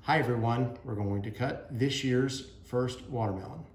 Hi everyone, we're going to cut this year's first watermelon.